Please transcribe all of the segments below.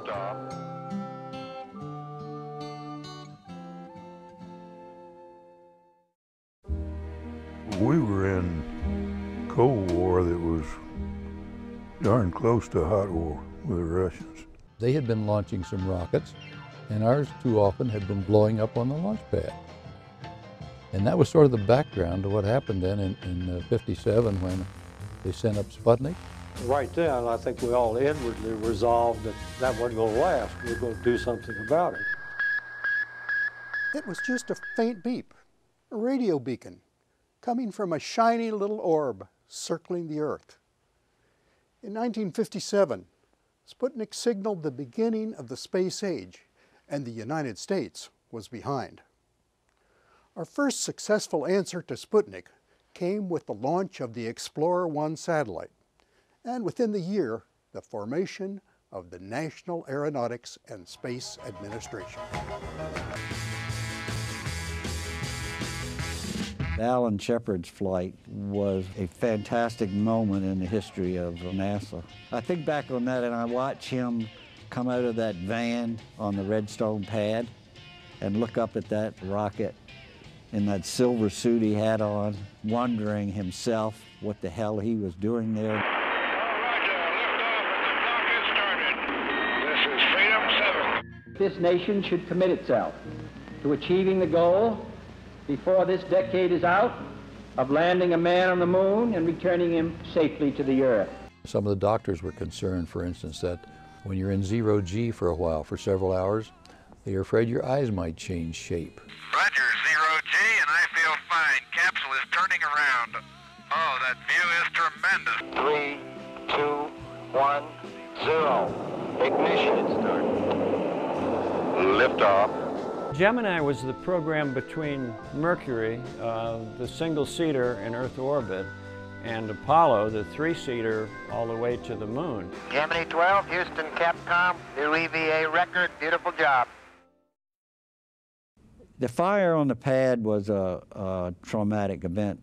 Liftoff. We were in Cold War that was darn close to hot war with the Russians. They had been launching some rockets, and ours too often had been blowing up on the launch pad. And that was sort of the background to what happened then in '57 when they sent up Sputnik. Right then, I think we all inwardly resolved that that wasn't going to last. We were going to do something about it. It was just a faint beep, a radio beacon, coming from a shiny little orb circling the Earth. In 1957, Sputnik signaled the beginning of the space age, and the United States was behind. Our first successful answer to Sputnik came with the launch of the Explorer 1 satellite, and within the year, the formation of the National Aeronautics and Space Administration. Alan Shepard's flight was a fantastic moment in the history of NASA. I think back on that and I watch him come out of that van on the Redstone pad and look up at that rocket in that silver suit he had on, wondering himself what the hell he was doing there. This nation should commit itself to achieving the goal before this decade is out of landing a man on the moon and returning him safely to the Earth. Some of the doctors were concerned, for instance, that when you're in zero G for a while, for several hours, they're afraid your eyes might change shape. Roger, zero G, and I feel fine. Capsule is turning around. Oh, that view is tremendous. 3, 2, 1, 0. Ignition start. Liftoff. Gemini was the program between Mercury, the single-seater in Earth orbit, and Apollo, the three-seater, all the way to the moon. Gemini 12, Houston, Capcom, new EVA record, beautiful job. The fire on the pad was a traumatic event.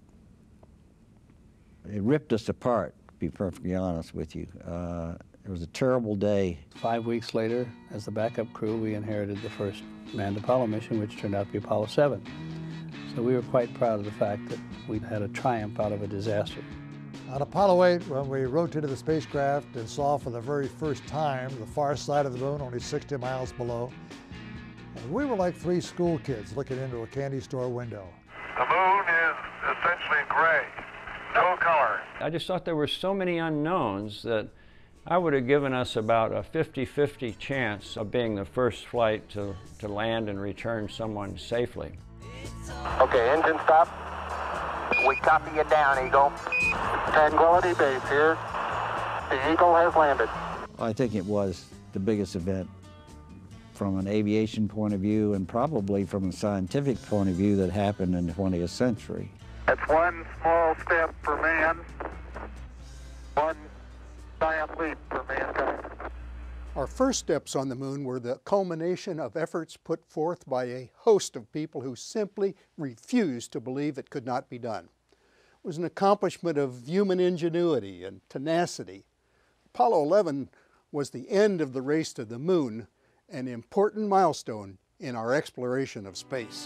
It ripped us apart, to be perfectly honest with you. It was a terrible day. 5 weeks later, as the backup crew, we inherited the first manned Apollo mission, which turned out to be Apollo 7. So we were quite proud of the fact that we'd had a triumph out of a disaster. On Apollo 8, when we rotated the spacecraft and saw for the very first time the far side of the moon, only 60 miles below, and we were like three school kids looking into a candy store window. The moon is essentially gray, no color. I just thought there were so many unknowns that I would have given us about a 50-50 chance of being the first flight to land and return someone safely. Okay, engine stop. We copy you down, Eagle. Tranquility Base here. The Eagle has landed. I think it was the biggest event from an aviation point of view and probably from a scientific point of view that happened in the 20th century. That's one small step for man, one giant leap for mankind. Our first steps on the moon were the culmination of efforts put forth by a host of people who simply refused to believe it could not be done. It was an accomplishment of human ingenuity and tenacity. Apollo 11 was the end of the race to the moon, an important milestone in our exploration of space.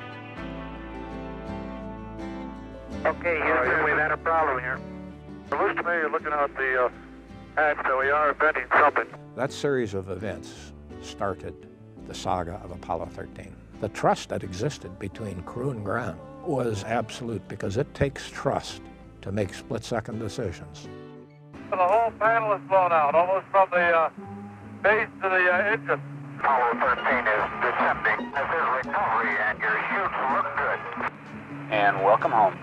Okay, Houston, we've had a problem here. It looks to me you're looking out the hatch, so we are inventing something. That series of events started the saga of Apollo 13. The trust that existed between crew and ground was absolute because it takes trust to make split-second decisions. The whole panel is blown out, almost from the base to the engine. Apollo 13 is descending. This is recovery, and your chutes look good. And welcome home.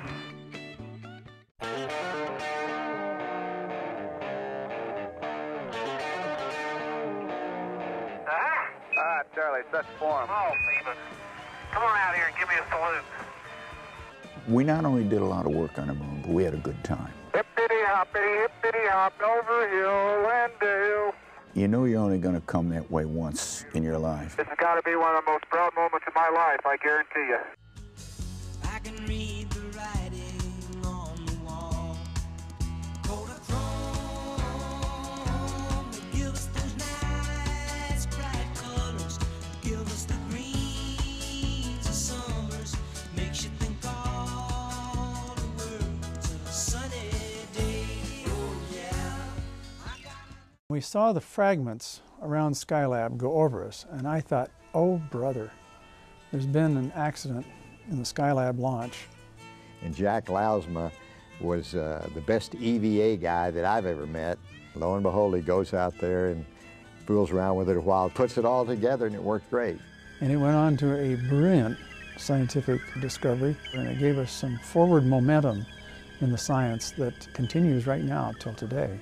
Charlie, such form. Oh, Stephen. Come on out here and give me a salute. We not only did a lot of work on the moon, but we had a good time. Hippity hop, over hill and dale. You know you're only going to come that way once in your life. This has got to be one of the most proud moments of my life, I guarantee you. I can read the writing on the wall. Kodachrome, the Gilveston's night. We saw the fragments around Skylab go over us, and I thought, oh brother, there's been an accident in the Skylab launch. And Jack Lausma was the best EVA guy that I've ever met. Lo and behold, he goes out there and fools around with it a while, puts it all together, and it worked great. And it went on to a brilliant scientific discovery, and it gave us some forward momentum in the science that continues right now till today.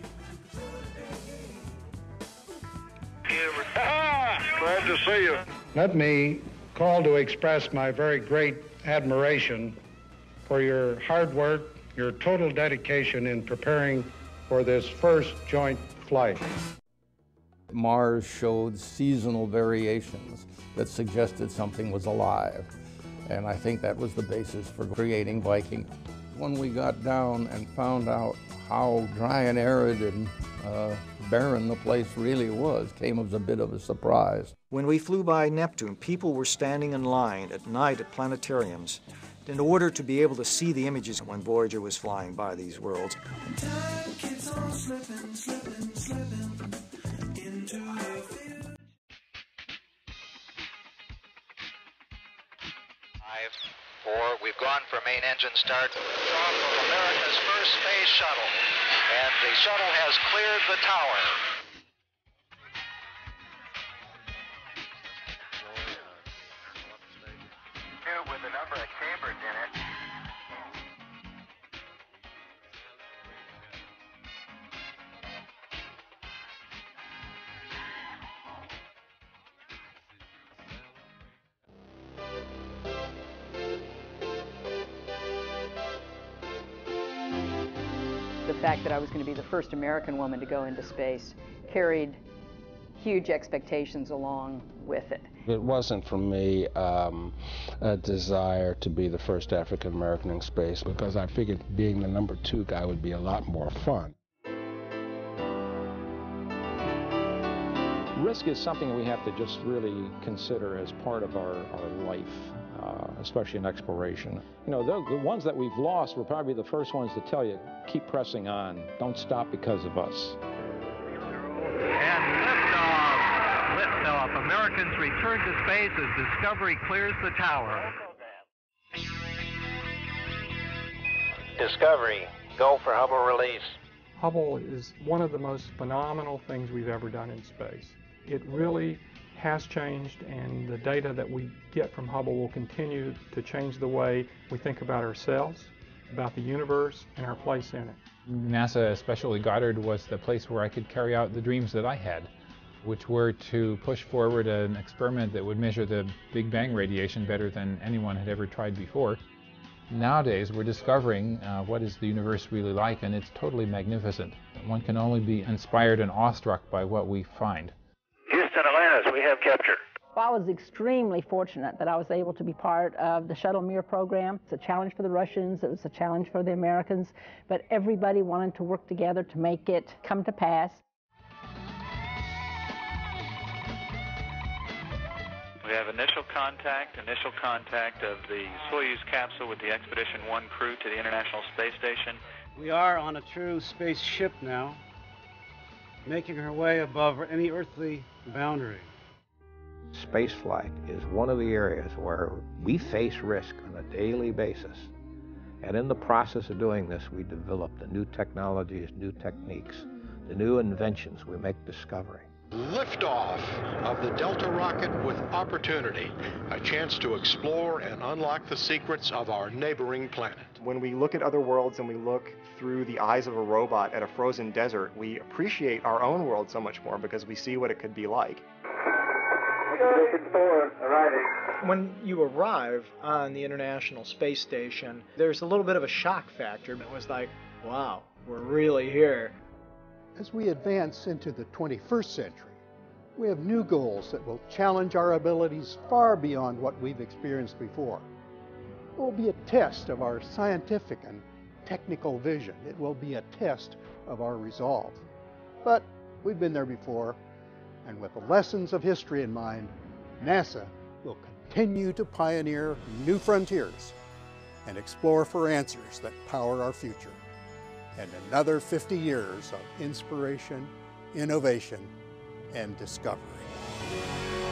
Glad to see you. Let me call to express my very great admiration for your hard work, your total dedication in preparing for this first joint flight. Mars showed seasonal variations that suggested something was alive, and I think that was the basis for creating Viking. When we got down and found out how dry and arid and barren the place really was, came as a bit of a surprise. When we flew by Neptune, people were standing in line at night at planetariums in order to be able to see the images when Voyager was flying by these worlds. Time keeps on slipping, slipping, slipping into the field. 5, 4, we've gone for main engine start. Off of America's first space shuttle, and the shuttle has cleared the tower. With a number of chambers in it. The fact that I was going to be the first American woman to go into space carried huge expectations along with it. It wasn't for me a desire to be the first African American in space, because I figured being the number 2 guy would be a lot more fun. Risk is something we have to just really consider as part of our life, especially in exploration. You know, the ones that we've lost were probably the first ones to tell you, keep pressing on, don't stop because of us. And liftoff! Liftoff. Americans return to space as Discovery clears the tower. Discovery, go for Hubble release. Hubble is one of the most phenomenal things we've ever done in space. It really has changed, and the data that we get from Hubble will continue to change the way we think about ourselves, about the universe, and our place in it. NASA, especially Goddard, was the place where I could carry out the dreams that I had, which were to push forward an experiment that would measure the Big Bang radiation better than anyone had ever tried before. Nowadays, we're discovering what is the universe really like, and it's totally magnificent. One can only be inspired and awestruck by what we find. Houston, Atlantis, we have capture. Well, I was extremely fortunate that I was able to be part of the Shuttle Mir program. It's a challenge for the Russians, it was a challenge for the Americans, but everybody wanted to work together to make it come to pass. We have initial contact of the Soyuz capsule with the Expedition 1 crew to the International Space Station. We are on a true spaceship now, making our way above any earthly boundary. Spaceflight is one of the areas where we face risk on a daily basis. And in the process of doing this, we develop the new technologies, new techniques, the new inventions, we make discovery. Liftoff of the Delta rocket with opportunity, a chance to explore and unlock the secrets of our neighboring planet. When we look at other worlds and we look through the eyes of a robot at a frozen desert, we appreciate our own world so much more because we see what it could be like. When you arrive on the International Space Station, there's a little bit of a shock factor. It was like, wow, we're really here. As we advance into the 21st century, we have new goals that will challenge our abilities far beyond what we've experienced before. It will be a test of our scientific and technical vision. It will be a test of our resolve. But we've been there before, and with the lessons of history in mind, NASA will continue to pioneer new frontiers and explore for answers that power our future. And another 50 years of inspiration innovation, and discovery.